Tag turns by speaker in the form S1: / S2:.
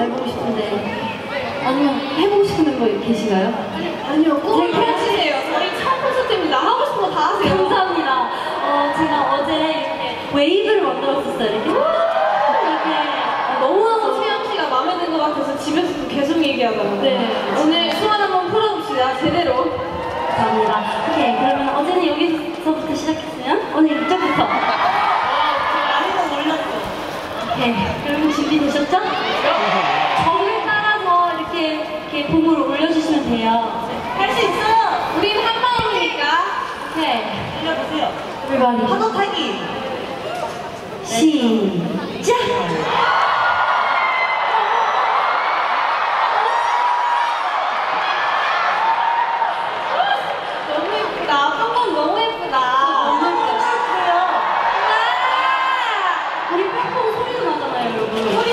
S1: 해보고 싶은데 아니면 해보고 싶은 멤버 계신가요?
S2: 아니요, 꼭 해주세요. 저희 첫 콘서트입니다. 하고 싶은 거 다 하세요.
S1: 감사합니다. 제가 어제 이렇게 웨이브를 만들었었어요. 이렇게
S2: 너무너무 채영 씨가 마음에 든 것 같아서 집에서도 계속 얘기하더라고요.
S1: 네.
S2: 오늘 수완 한번 풀어봅시다. 제대로.
S1: 감사합니다. 오케이, 그러면 어제는 여기서부터 시작했으면 오늘 이쪽부터.
S2: 아니면 몰랐어.
S1: 오케이, 여러분 준비되셨죠? 저를 따라서 이렇게 봄을 올려주시면 돼요.
S2: 할 수 있어요. 우린 한 마음이니까.
S1: 오케이,
S2: 들려보세요.
S1: everybody.
S2: 파도 타기.
S1: 시작!
S2: 너무 예쁘다. 뽕뽕 너무 예쁘다.
S1: 우리 뽕뽕 소리도 나잖아요, 여러분.
S2: 소리